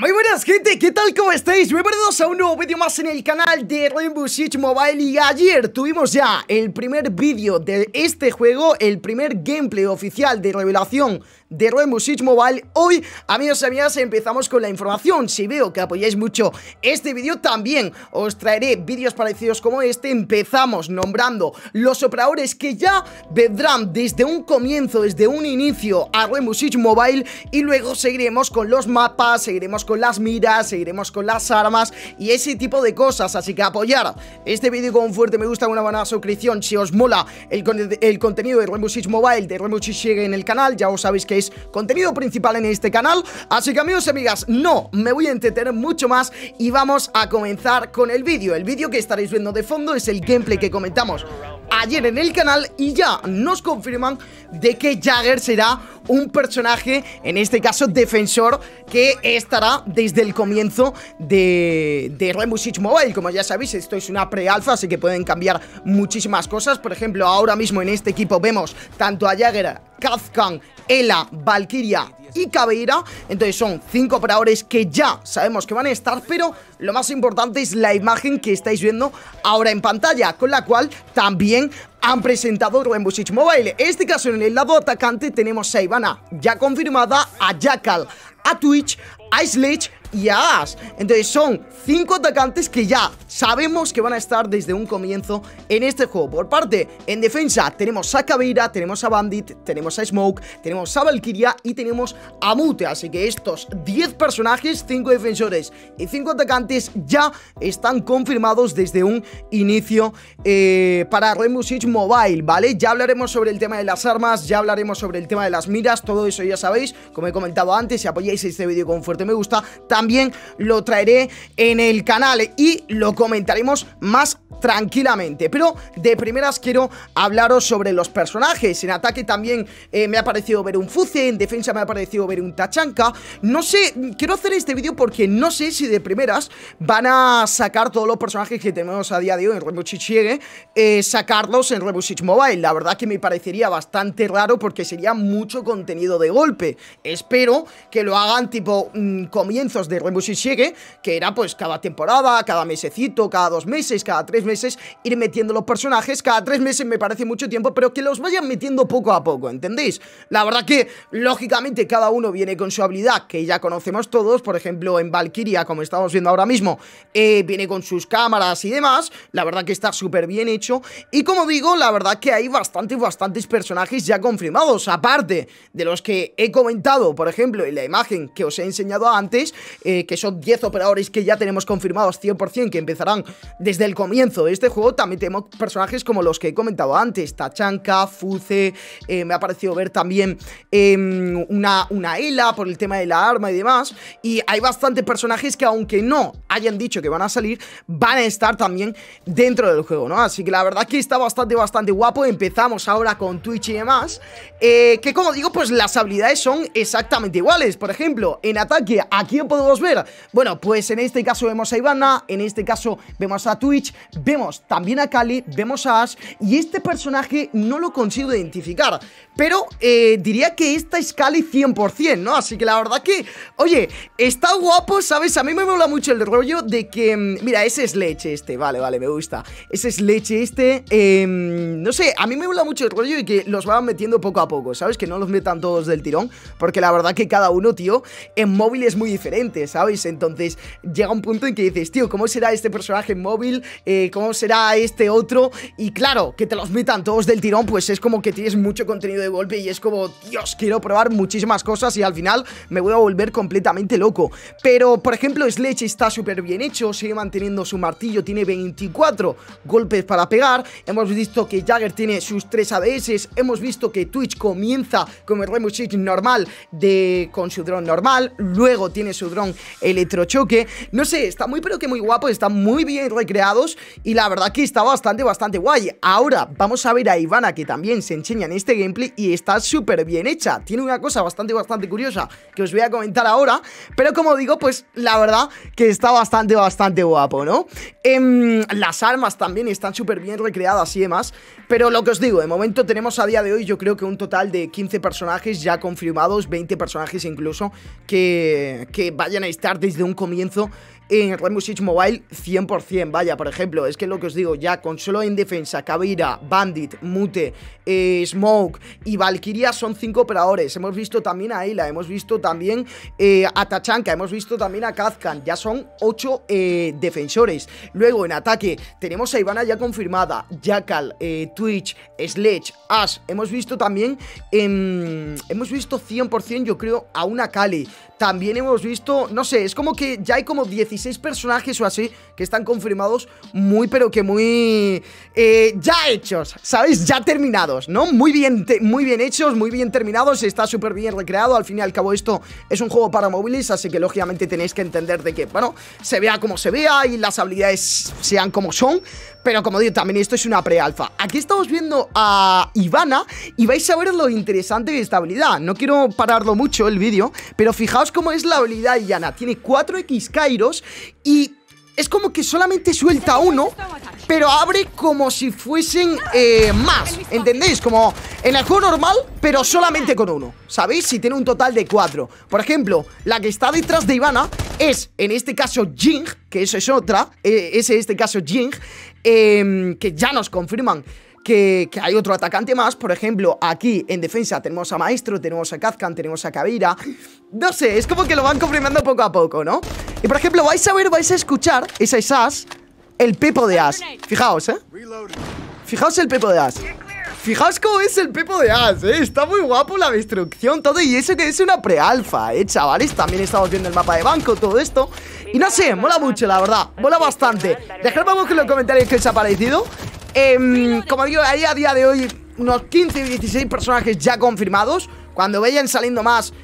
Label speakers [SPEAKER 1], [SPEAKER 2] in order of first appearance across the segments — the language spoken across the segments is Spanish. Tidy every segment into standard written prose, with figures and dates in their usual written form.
[SPEAKER 1] Muy buenas gente, ¿qué tal? ¿Cómo estáis? Bienvenidos a un nuevo vídeo más en el canal de Rainbow Six Mobile. Y ayer tuvimos ya el primer vídeo de este juego, el primer gameplay oficial de revelación de Rainbow Six Mobile. Hoy, amigos y amigas, empezamos con la información. Si veo que apoyáis mucho este vídeo, también os traeré vídeos parecidos como este. Empezamos nombrando los operadores que ya vendrán desde un comienzo, desde un inicio a Rainbow Six Mobile. Y luego seguiremos con los mapas, seguiremos con las miras, seguiremos con las armas y ese tipo de cosas. Así que apoyar este vídeo con un fuerte me gusta, una buena suscripción si os mola el contenido de Rainbow Six Mobile, de Rainbow Six Siege en el canal. Ya os sabéis que es contenido principal en este canal. Así que amigos y amigas, no me voy a entretener mucho más y vamos a comenzar con el vídeo. El vídeo que estaréis viendo de fondo es el gameplay que comentamos ayer en el canal y ya nos confirman de que Jagger será un personaje, en este caso defensor, que estará desde el comienzo de Rainbow Six Mobile. Como ya sabéis, esto es una pre-alfa, así que pueden cambiar muchísimas cosas. Por ejemplo, ahora mismo en este equipo vemos tanto a Jagger, Kazkan, Ela, Valkyria y Caveira. Entonces son 5 operadores que ya sabemos que van a estar, pero lo más importante es la imagen que estáis viendo ahora en pantalla, con la cual también han presentado Rainbow Six Mobile. En este caso, en el lado atacante tenemos a Ivana ya confirmada, a Jackal, a Twitch, a Sledge y a Ash. Entonces son 5 atacantes que ya sabemos que van a estar desde un comienzo en este juego. Por parte, en defensa tenemos a Caveira, tenemos a Bandit, tenemos a Smoke, tenemos a Valkyria y tenemos a Mute. Así que estos 10 personajes, 5 defensores y 5 atacantes ya están confirmados desde un inicio para Rainbow Six Mobile, ¿vale? Ya hablaremos sobre el tema de las armas, ya hablaremos sobre el tema de las miras, todo eso ya sabéis, como he comentado antes. Si apoyáis este vídeo con un fuerte me gusta, también lo traeré en el canal y lo comentaremos más tranquilamente. Pero de primeras quiero hablaros sobre los personajes. En ataque también me ha parecido ver un Fuze, en defensa me ha parecido ver un Tachanka. No sé, quiero hacer este vídeo porque no sé si de primeras van a sacar todos los personajes que tenemos a día de hoy en Rainbow Six Siege, sacarlos en Rainbow Six Mobile. La verdad que me parecería bastante raro porque sería mucho contenido de golpe. Espero que lo hagan tipo comienzos de Rainbow Six Siege, que era pues cada temporada, cada mesecito, cada 2 meses, cada 3 meses, ir metiendo los personajes. Cada 3 meses me parece mucho tiempo, pero que los vayan metiendo poco a poco, ¿entendéis? La verdad que, lógicamente, cada uno viene con su habilidad, que ya conocemos todos. Por ejemplo, en Valkyria, como estamos viendo ahora mismo, viene con sus cámaras y demás. La verdad que está súper bien hecho. Y como digo, la verdad que hay bastantes personajes ya confirmados, aparte de los que he comentado, por ejemplo, en la imagen que os he enseñado antes, que son 10 operadores que ya tenemos confirmados 100%, que empezarán desde el comienzo de este juego. También tenemos personajes como los que he comentado antes, Tachanka, Fuze, me ha parecido ver también una Ela por el tema de la arma y demás. Y hay bastantes personajes que, aunque no hayan dicho que van a salir, van a estar también dentro del juego, ¿no? Así que la verdad que está bastante guapo. Empezamos ahora con Twitch y demás, que como digo, pues las habilidades son exactamente iguales. Por ejemplo, en ataque, ¿a quién podemos ver? Bueno, pues en este caso vemos a Ivana, en este caso vemos a Twitch, vemos también a Kali, vemos a Ash, y este personaje no lo consigo identificar, pero diría que esta es Kali 100%, ¿no? Así que la verdad que, oye, está guapo, ¿sabes? A mí me mola mucho el rollo de que, mira, ese es Leche este, vale, me gusta. Ese es Leche este, no sé, a mí me mola mucho el rollo de que los van metiendo poco a poco, ¿sabes? Que no los metan todos del tirón, porque la verdad que cada uno, tío, en móvil es muy diferente, ¿sabes? Entonces llega un punto en que dices, tío, ¿cómo será este personaje en móvil? ¿Cómo será este otro? Y claro, que te los metan todos del tirón, pues es como que tienes mucho contenido de golpe y es como, Dios, quiero probar muchísimas cosas y al final me voy a volver completamente loco. Pero, por ejemplo, Sledge está súper bien hecho, sigue manteniendo su martillo, tiene 24 golpes para pegar. Hemos visto que Jagger tiene sus 3 ADS, hemos visto que Twitch comienza con el Rainbow Six normal, con su dron normal, luego tiene su dron electrochoque. No sé, está muy pero que muy guapo, están muy bien recreados y la verdad que está bastante guay. Ahora vamos a ver a Ivana, que también se enseña en este gameplay y está súper bien hecha. Tiene una cosa bastante curiosa que os voy a comentar ahora, pero como digo, pues la verdad que está bastante guapo, ¿no? Las armas también están súper bien recreadas y demás, pero lo que os digo, de momento tenemos a día de hoy yo creo que un total de 15 personajes ya confirmados, 20 personajes incluso, que vayan a estar desde un comienzo en Rainbow Six Mobile 100%, vaya, por ejemplo, es que lo que os digo, ya con solo en defensa, Caveira, Bandit, Mute, Smoke y Valkyria son 5 operadores. Hemos visto también a Ayla, hemos visto también a Tachanka, hemos visto también a Kazkan, ya son 8 defensores. Luego en ataque tenemos a Ivana ya confirmada, Jackal, Twitch, Sledge, Ash, hemos visto también, hemos visto 100% yo creo a una Kali. También hemos visto, no sé, es como que ya hay como 16 personajes o así que están confirmados muy, pero que muy ya hechos, ¿sabéis? Ya terminados, ¿no? Muy bien hechos, muy bien terminados, está súper bien recreado. Al fin y al cabo esto es un juego para móviles, así que lógicamente tenéis que entender de que, bueno, se vea como se vea y las habilidades sean como son. Pero como digo, también esto es una pre-alfa. Aquí estamos viendo a Ivana y vais a ver lo interesante de esta habilidad. No quiero pararlo mucho el vídeo, pero fijaos cómo es la habilidad de Ivana. Tiene 4x Kairos y es como que solamente suelta uno, pero abre como si fuesen más, ¿entendéis? Como en el juego normal, pero solamente con uno, ¿sabéis? Si tiene un total de 4. Por ejemplo, la que está detrás de Ivana es, en este caso, Jing, que eso es otra, es en este caso Jing, que ya nos confirman que hay otro atacante más. Por ejemplo, aquí en defensa tenemos a Maestro, tenemos a Kazkan, tenemos a Caveira. No sé, es como que lo van confirmando poco a poco, ¿no? Y por ejemplo, vais a escuchar, esa es Ash, el Pepo de Ash. Fijaos, fijaos el Pepo de Ash. Fijaos cómo es el Pepo de Ash, está muy guapo la destrucción, todo. Y eso que es una pre-alfa, chavales. También estamos viendo el mapa de banco, todo esto. Y no sé, mola mucho, la verdad, mola bastante. Dejadme abajo en los comentarios qué os ha parecido. Como digo, hay a día de hoy unos 15 y 16 personajes ya confirmados. Cuando vayan saliendo más,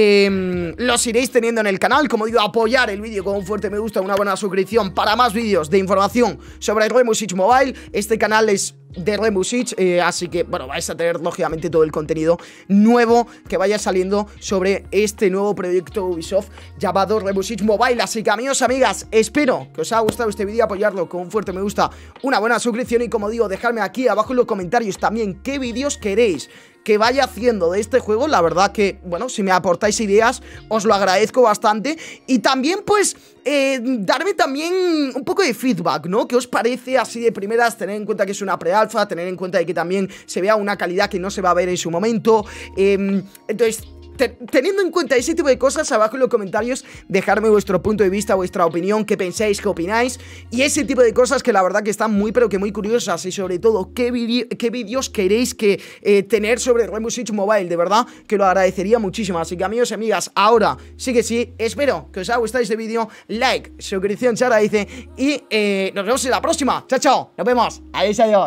[SPEAKER 1] los iréis teniendo en el canal. Como digo, apoyar el vídeo con un fuerte me gusta, una buena suscripción para más vídeos de información sobre Rainbow Six Mobile. Este canal es de Rainbow Six, así que, bueno, vais a tener lógicamente todo el contenido nuevo que vaya saliendo sobre este nuevo proyecto Ubisoft llamado Rainbow Six Mobile. Así que, amigos, amigas, espero que os haya gustado este vídeo, apoyarlo con un fuerte me gusta, una buena suscripción y, como digo, dejadme aquí abajo en los comentarios también qué vídeos queréis que vaya haciendo de este juego. La verdad que, bueno, si me aportáis ideas os lo agradezco bastante. Y también, pues, darme también un poco de feedback, ¿no? ¿Qué os parece así de primeras? Tener en cuenta que es una pre-alfa, tener en cuenta de que también se vea una calidad que no se va a ver en su momento. Entonces, teniendo en cuenta ese tipo de cosas, abajo en los comentarios dejadme vuestro punto de vista, vuestra opinión, qué pensáis, qué opináis y ese tipo de cosas que la verdad que están muy pero que muy curiosas. Y sobre todo, qué vídeos queréis que tener sobre Rainbow Six Mobile. De verdad que lo agradecería muchísimo. Así que, amigos y amigas, ahora sí que sí, espero que os haya gustado este vídeo. Like, suscripción se agradece y nos vemos en la próxima. Chao, chao, nos vemos, adiós, adiós.